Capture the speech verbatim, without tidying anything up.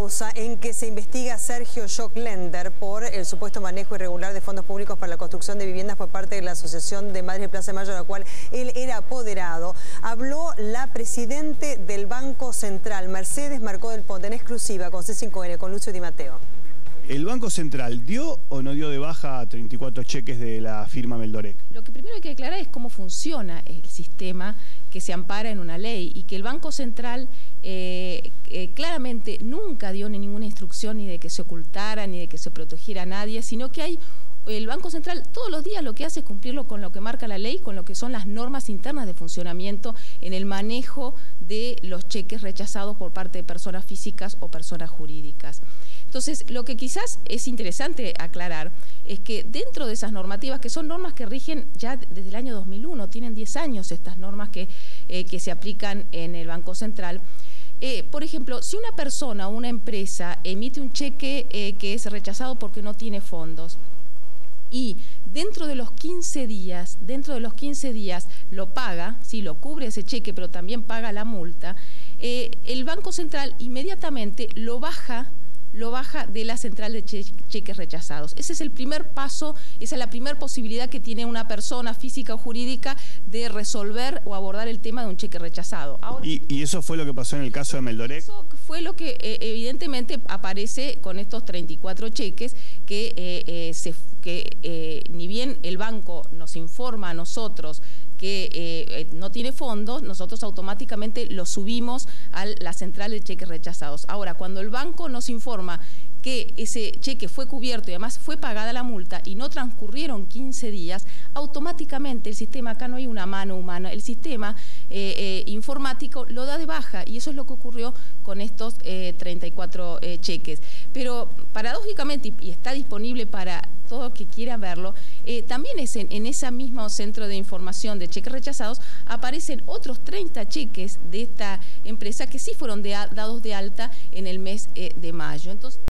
causa en que se investiga a Sergio Joclender por el supuesto manejo irregular de fondos públicos para la construcción de viviendas por parte de la Asociación de Madres de Plaza de Mayo, de la cual él era apoderado. Habló la presidente del Banco Central, Mercedes Marcó del Ponte, en exclusiva con C cinco N, con Lucio Di Matteo. ¿El Banco Central dio o no dio de baja treinta y cuatro cheques de la firma Meldorec? Lo que primero hay que aclarar es cómo funciona el sistema que se ampara en una ley y que el Banco Central eh, eh, claramente nunca dio ni ninguna instrucción ni de que se ocultara ni de que se protegiera a nadie, sino que hay el Banco Central todos los días lo que hace es cumplirlo con lo que marca la ley, con lo que son las normas internas de funcionamiento en el manejo de los cheques rechazados por parte de personas físicas o personas jurídicas. Entonces, lo que quizás es interesante aclarar es que dentro de esas normativas, que son normas que rigen ya desde el año dos mil uno, tienen diez años estas normas que, eh, que se aplican en el Banco Central. Eh, por ejemplo, si una persona o una empresa emite un cheque eh, que es rechazado porque no tiene fondos, y dentro de los quince días, dentro de los quince días lo paga, sí, lo cubre ese cheque, pero también paga la multa, eh, el Banco Central inmediatamente lo baja, lo baja de la central de che cheques rechazados. Ese es el primer paso, esa es la primera posibilidad que tiene una persona física o jurídica de resolver o abordar el tema de un cheque rechazado. Ahora, ¿Y, ¿Y eso fue lo que pasó en el caso de Meldorec? Eso fue lo que eh, evidentemente aparece con estos treinta y cuatro cheques que, eh, eh, se, que eh, ni bien el banco nos informa a nosotros que eh, no tiene fondos, nosotros automáticamente lo subimos a la central de cheques rechazados. Ahora, cuando el banco nos informa que ese cheque fue cubierto y además fue pagada la multa y no transcurrieron quince días, automáticamente el sistema, acá no hay una mano humana, el sistema eh, eh, informático lo da de baja y eso es lo que ocurrió con estos eh, treinta y cuatro eh, cheques. Pero paradójicamente, y, y está disponible para todo el que quiera verlo, eh, también es en, en ese mismo centro de información de cheques rechazados aparecen otros treinta cheques de esta empresa que sí fueron de, dados de alta en el mes eh, de mayo. Entonces,